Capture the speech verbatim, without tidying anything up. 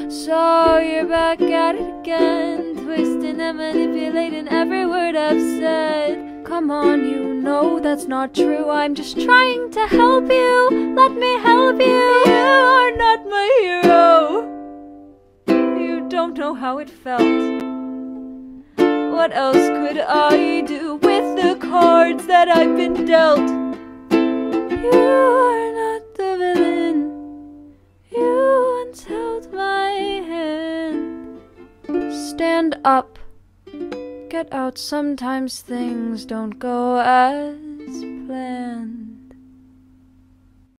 So you're back at it again, twisting and manipulating every word I've said. Come on, you know that's not true. I'm just trying to help you. Let me help you. You are not my hero. You don't know how it felt. What else could I do with the cards that I've been dealt? You are not the villain. You once held my hand. Stand up. Get out. Sometimes things don't go as planned.